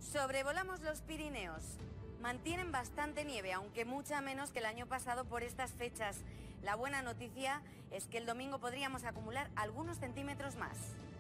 Sobrevolamos los Pirineos. Mantienen bastante nieve, aunque mucha menos que el año pasado por estas fechas. La buena noticia es que el domingo podríamos acumular algunos centímetros más.